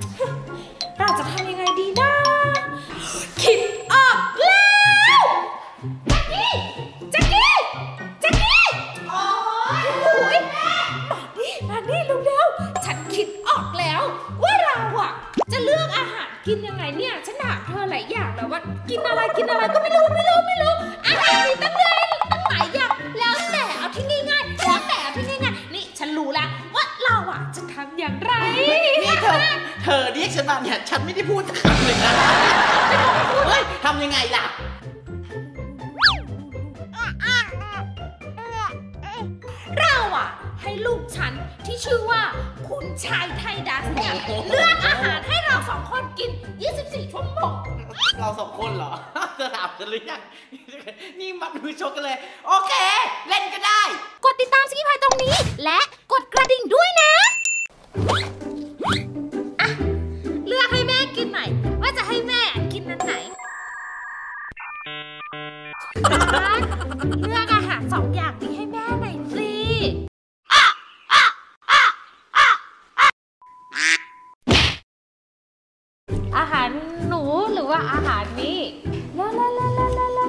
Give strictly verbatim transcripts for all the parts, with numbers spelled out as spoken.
เราจะทำยังไงดีนะคิดออกแล้วแจ็คกี้แจ็คกี้แจ็คกี้โอ้ยมาดิมาดิเร็วๆฉันคิดออกแล้วว่าเราอะจะเลือกอาหารกินยังไงเนี่ยฉันถามเธอหลายอย่างแล้วว่ากินอะไรกินอะไรก็ไม่รู้ไม่รู้ไม่รู้อาหารมีตั้งเยอะตั้งหลายอย่างแล้วแต่เอาที่ง่ายๆแล้วแต่เอาที่ง่ายๆนี่ฉันรู้แล้วว่าเราอะจะทำอย่างไรนี่เธอเธอเรียกฉันมาเนี่ยฉันไม่ได้พูดคำหนึ่งนะเฮ้ยทำยังไงล่ะเราอะให้ลูกฉันที่ชื่อว่าคุณชายไทดัสเนี่ยเลือกอาหารให้เราสองคนกินยี่สิบสี่ชั่วโมงเราสองคนเหรอจะถามกันหรือยังนี่มัดมือชกกันเลยโอเคเล่นก็ได้กดติดตามสกิพายตรงนี้และกดกระดิ่งด้วยนะอะเลือกให้แม่กินหน่อยว่าจะให้แม่กินอันไหนเลือกอาหารสองอย่างนี้ให้แม่หน่อยสิอาหารหนูหรือว่าอาหารนี้ลาลาลาลาลาลา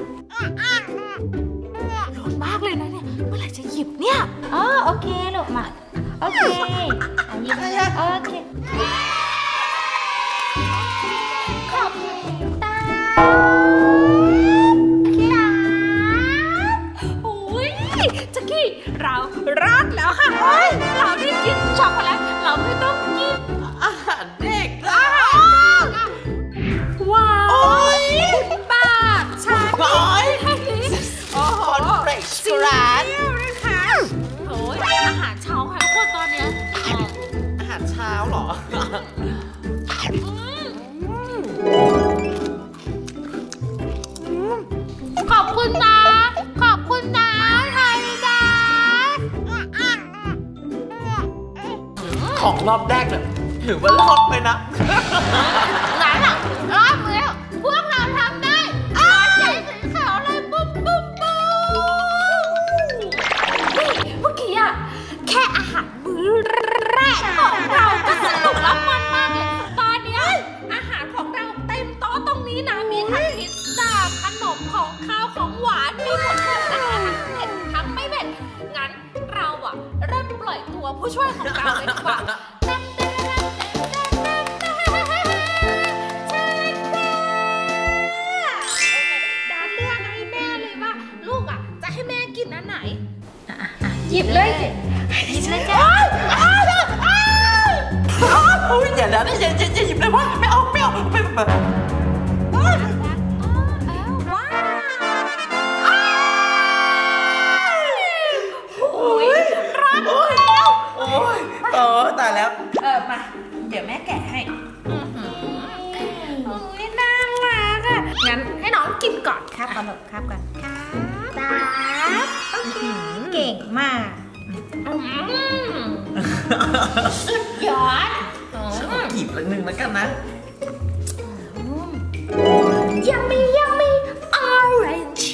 ร้อนมากเลยนะเนี่ยเมื่อไหร่จะหยิบเนี่ยอ๋อโอเคลูกมาโอเคอันนี้โอเคขอบคุณตาโอ้ยจักกี้เรารอดแล้วค่ะเราได้กินช็อกโกแลตเราไม่ต้องกินอาหารเด็กว้าวปากชาโอ้ยโอ้โหเฟรชกราดโอ้ยอาหารเช้าค่ะทุกคนตอนเนี้ยอาหารเช้าเหรอขอบคุณนะขอบคุณนะไทยดัสของรอบแรกเลยถือว่ารอดไปนะหลานอะรอดแล้วพวกเราทำได้อาใจสีขาวเลยปุ๊บปุ๊บปุ๊บเมื่อกี้อะแค่อาหารมื้อแรกของเราก็สนุกแล้วมันมากเลยตอนนี้อาหารของเราเต็มโต๊ะตรงนี้นะมีทั้งพิซซ่าขนมของข้าวของหวานมีหมดเลยนะคะทั้งเผ็ดทั้งไม่เผ็ดงั้นเราอะเริ่มปล่อยตัวผู้ช่วยของเราเลยดีกว่าหยิบเลยหยิบเลยจ้ะโอ้ยอย่านะอย่าอย่าหยิบเลยว่าไม่เอาไม่เอาไม่แบบโอ้ยร้อนแล้วโอ้ยโอ้ตายแล้วเออมาเดี๋ยวแม่แกะให้โอ้ยน่ารักอ่ะงั้นให้น้องกินก่อนครับก่อนลูกครับก่อนครับตาโอเคเก่งมากสุดยอดหยิบละหนึ่งแล้วกันนะยังมียังมี orange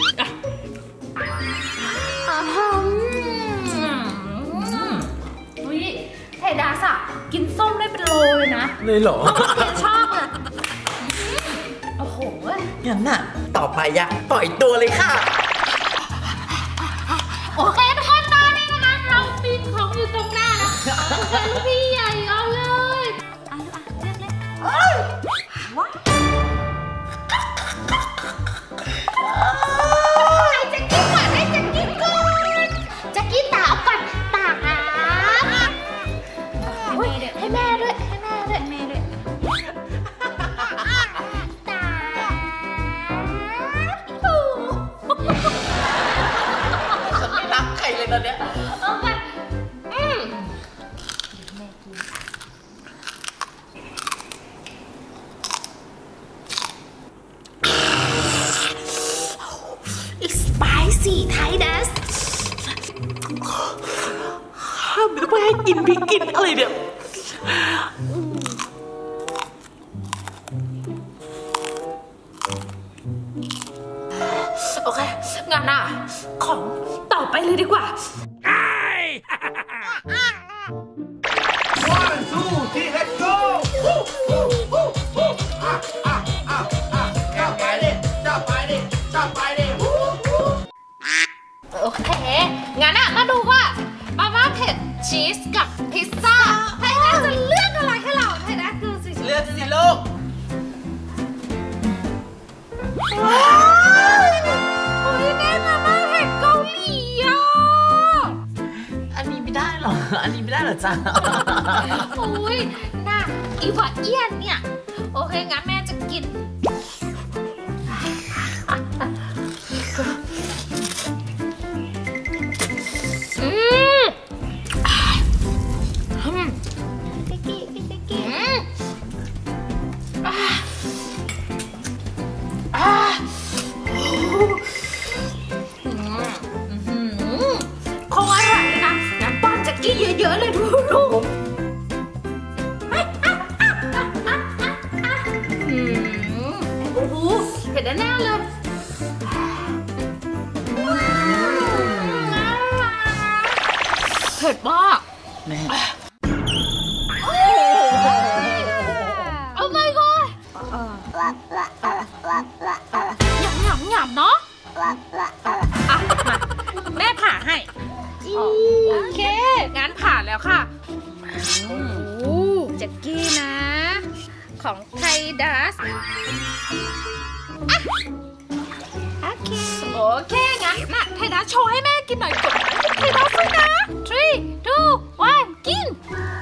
อุ้ยไทดัสอะกินส้มได้เป็นโลเลยนะเลยเหรอชอบเลยโอ้โหงั้นน่ะต่อไปอะปล่อยตัวเลยค่ะโอเคทุกคนตอนนี้นะคะเราปีนของอยู่ตรงหน้านะเป็นพี่ใหญ่เอาเลยเอาลูกอ่ะเลือกเลยว้าวให้แจ็คกี้ก่อนให้แจ็คกี้ก่อนแจ็คกี้ตาเอาก่อนตาครับให้แม่ด้วยให้แม่ด้วยแม่ด้วยตาฉันไม่รักใครเลยตอนเนี้ยโอเคอืมIt's spicy Thai Dust ห้ามไม่ให้กินพริกกินอะไรเนี่ยโอเคงั้นอ่ะของต่อไปเลยดีกว่า One two three let's go จ้าอุ้ยน่าอีหวาเอี้ยนเนี่ยโอเคงั้นแม่จะกินอืมพี่กิ๊กพี่กิ๊กอ่าอ่าคงอร่อยนะงั้นป้อนแจ็คกี้เยอะๆเลยดูลูกโอ้โหเผ็ดแน่ๆเลยเผ็ดมากแม่โอ้ my god หยำหยำหยำเนาะอ่ะมาแม่ผ่าให้โอเคงั้นผ่าแล้วค่ะโอ้แจ็คกี้นะของไทดัสโอเคโอเคงั้นน่ะไทดัสโชว์ให้แม่กินหน่อยกดไทดัสด้วยนะ three two one กิน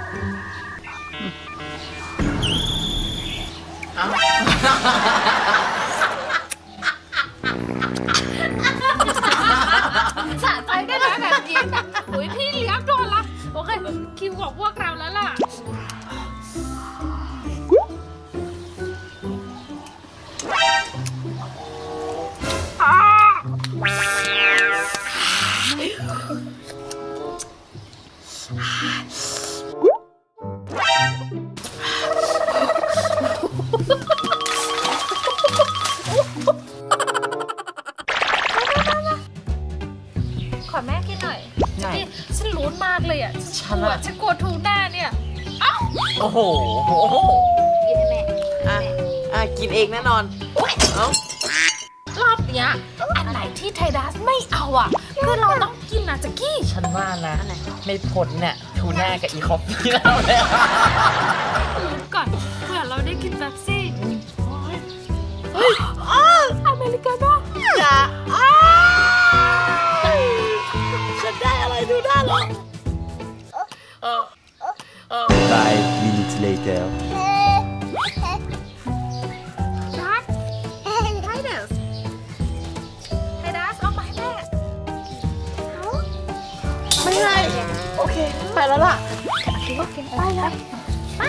สะใจได้ไหมแบบนี้แบบโอ้ยพี่เลี้ยงโดนละโอเคคิวของพวกเราแล้วล่ะขอแม่กินหน่อยนี่ฉันลุ้นมากเลยอ่ะฉันกลัวฉันกลัวทูน่าเนี่ยอ้าวโอ้โหกินให้แม่อ่ะอ่ะกินเองแน่นอนเอ้ารอบเนี้ยอันไหนที่ไทดัสไม่เอาอ่ะคือเราต้องกินนะแจ็คกี้ฉันว่านะไม่พ้นเนี่ยทูน่ากับอีคอฟฟี่แล้วเลยลุ้นก่อนเผื่อเราได้กินเป๊ปซี่เฮ้ยอเมริกาโน่จ้าฉันได้อะไรดูน่าหรอ Five minutes later. ดัสไทดัสไทดัสเอาไปให้แม่ไม่ไงโอเคไปแล้วล่ะโอเคไปเลยไป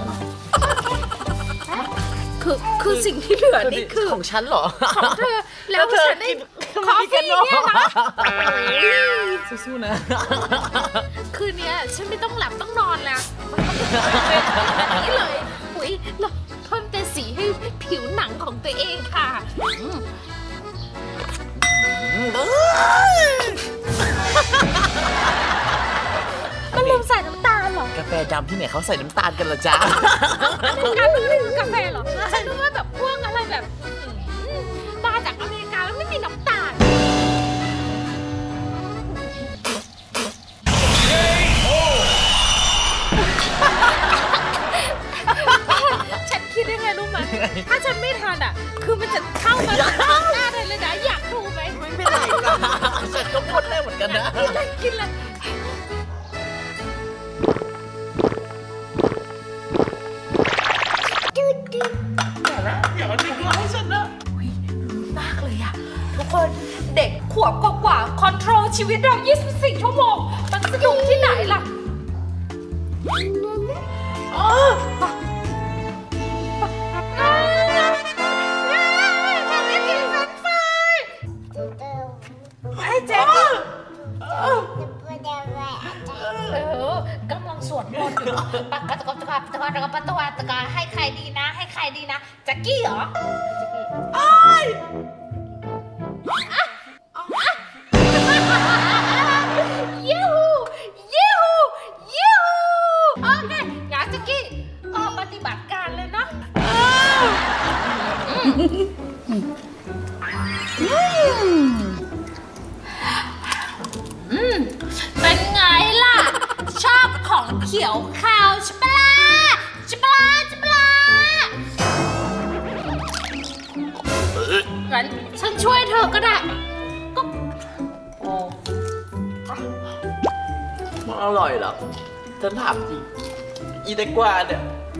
คือคือสิ่งที่เหลือนี่คือของฉันเหรอของเธอแล้วฉันได้คอฟฟี่เนี่ยนะสู้ๆนะคืนนี้ฉันไม่ต้องหลับต้องนอนแล้วแบบนี้เลยอุ้ยเราเพิ่มแต่สีให้ผิวหนังของตัวเองค่ะมันลืมใส่น้ำตาลเหรอกาแฟดำที่ไหนเขาใส่น้ำตาลกันเหรอจ๊ะการมันไม่คือกาแฟเหรอฉันรู้ว่าแบบพวกอะไรแบบมาจากอเมริกาแล้วไม่มีน้ำตาลฉันคิดยังไงรู้ไหมถ้าฉันไม่ทันอ่ะคือมันจะเข้ามาหน้าเลยเลยนะอยากดูไหมไม่เป็นไรนะฉันก็พูดได้เหมือนกันนะกินเลยอย่ามาดึงเราให้ฉันนะมากเลยอะทุกคนเด็กขวบกว่าๆคอนโทรลชีวิตเรายี่สิบสี่ชั่วโมงมันสนุกที่ไหนล่ะอ๋อให้เจ๊กำลังสวดมนต์อยู่ปากกาตะกตะกาตะกาตะกาตะกาตะกาให้ใครดีนะให้ใครดีนะแจ็คกี้เหรอไอ้ยูยูยูโอเคงั้นแจ็คกี้ก็ปฏิบัติการเลยนะอืมเป็นไงล่ะชอบของเขียวขาวใช่ปะล่ะใช่ปะล่ะใช่ปะล่ะงั้นฉันช่วยเธอก็ได้ก็มันอร่อยเหรอฉันถามจริงอีแตงกวาเนี่ย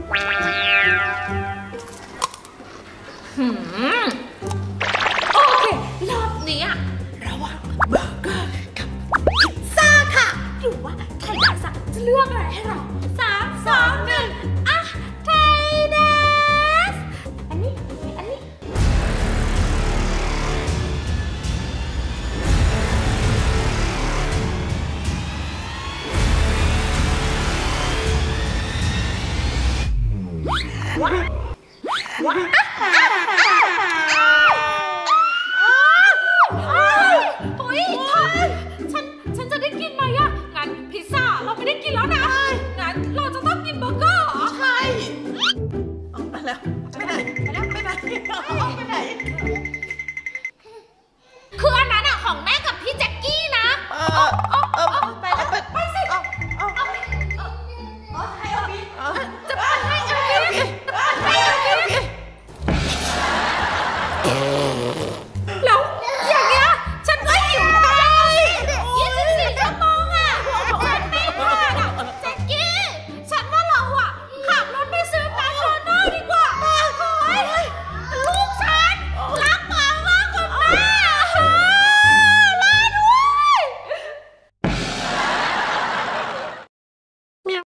หืมโอเครอบนี้ระหว่างเบอร์เกอร์กับพิซซ่าค่ะหรือว่าไทยดัสจะเลือกอะไรให้เราสามสองหนึ่งอ่ะไทยดัสอันนี้อันนี้ว้าวว้าว